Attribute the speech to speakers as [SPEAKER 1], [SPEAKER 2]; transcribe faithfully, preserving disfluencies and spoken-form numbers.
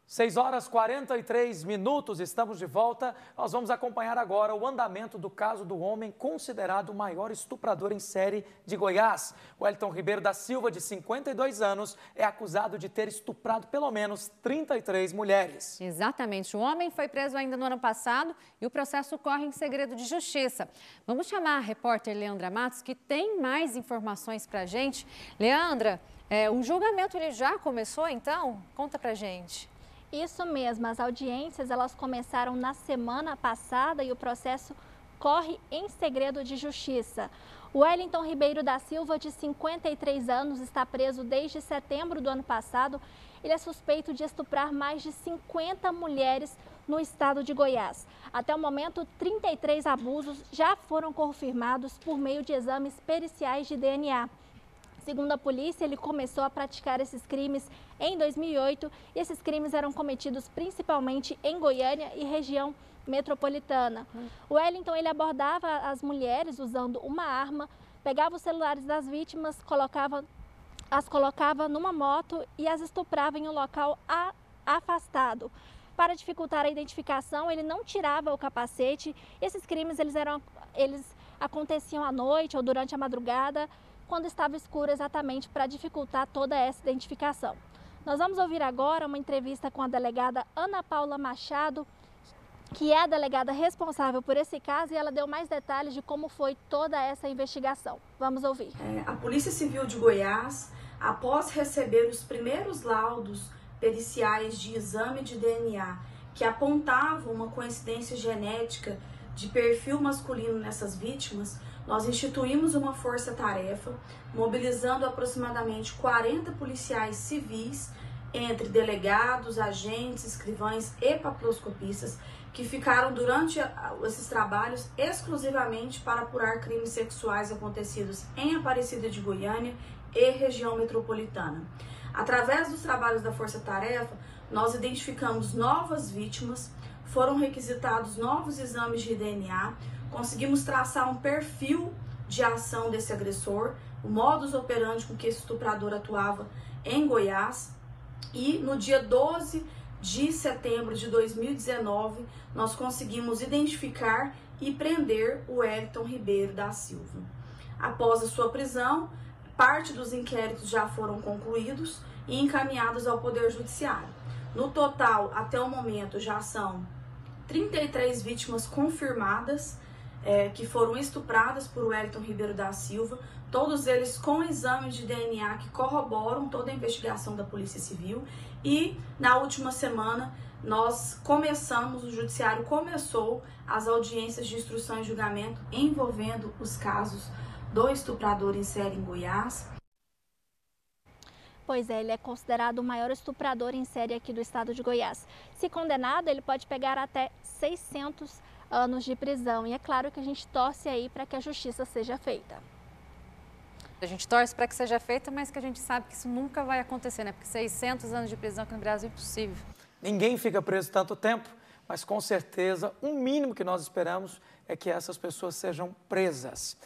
[SPEAKER 1] seis horas e quarenta e três minutos, estamos de volta. Nós vamos acompanhar agora o andamento do caso do homem considerado o maior estuprador em série de Goiás. O Wellington Ribeiro da Silva, de cinquenta e dois anos, é acusado de ter estuprado pelo menos trinta e três mulheres.
[SPEAKER 2] Exatamente. O homem foi preso ainda no ano passado e o processo corre em segredo de justiça. Vamos chamar a repórter Leandra Matos, que tem mais informações para a gente. Leandra, é, o julgamento ele já começou, então? Conta pra gente.
[SPEAKER 3] Isso mesmo, as audiências elas começaram na semana passada e o processo corre em segredo de justiça. O Wellington Ribeiro da Silva, de cinquenta e três anos, está preso desde setembro do ano passado. Ele é suspeito de estuprar mais de cinquenta mulheres no estado de Goiás. Até o momento, trinta e três abusos já foram confirmados por meio de exames periciais de D N A. Segundo a polícia, ele começou a praticar esses crimes em dois mil e oito e esses crimes eram cometidos principalmente em Goiânia e região metropolitana. O Wellington ele abordava as mulheres usando uma arma, pegava os celulares das vítimas, colocava, as colocava numa moto e as estuprava em um local a, afastado. Para dificultar a identificação, ele não tirava o capacete. Esses crimes eles eram, eles aconteciam à noite ou durante a madrugada, quando estava escuro, exatamente para dificultar toda essa identificação. Nós vamos ouvir agora uma entrevista com a delegada Ana Paula Machado, que é a delegada responsável por esse caso, e ela deu mais detalhes de como foi toda essa investigação. Vamos ouvir.
[SPEAKER 4] É, a Polícia Civil de Goiás, após receber os primeiros laudos periciais de exame de D N A que apontavam uma coincidência genética de perfil masculino nessas vítimas, nós instituímos uma força-tarefa, mobilizando aproximadamente quarenta policiais civis, entre delegados, agentes, escrivães e papiloscopistas, que ficaram durante esses trabalhos exclusivamente para apurar crimes sexuais acontecidos em Aparecida de Goiânia e região metropolitana. Através dos trabalhos da força-tarefa, nós identificamos novas vítimas, foram requisitados novos exames de D N A, conseguimos traçar um perfil de ação desse agressor, o modus operandi com que esse estuprador atuava em Goiás, e no dia doze de setembro de dois mil e dezenove, nós conseguimos identificar e prender o Wellington Ribeiro da Silva. Após a sua prisão, parte dos inquéritos já foram concluídos e encaminhados ao Poder Judiciário. No total, até o momento, já são trinta e três vítimas confirmadas, é, que foram estupradas por Wellington Ribeiro da Silva, todos eles com exames de D N A que corroboram toda a investigação da Polícia Civil. E na última semana nós começamos, o Judiciário começou as audiências de instrução e julgamento envolvendo os casos do estuprador em série em Goiás.
[SPEAKER 3] Pois é, ele é considerado o maior estuprador em série aqui do estado de Goiás. Se condenado, ele pode pegar até seiscentos anos de prisão. E é claro que a gente torce aí para que a justiça seja feita.
[SPEAKER 2] A gente torce para que seja feita, mas que a gente sabe que isso nunca vai acontecer, né? Porque seiscentos anos de prisão aqui no Brasil é impossível.
[SPEAKER 1] Ninguém fica preso tanto tempo, mas com certeza o mínimo que nós esperamos é que essas pessoas sejam presas.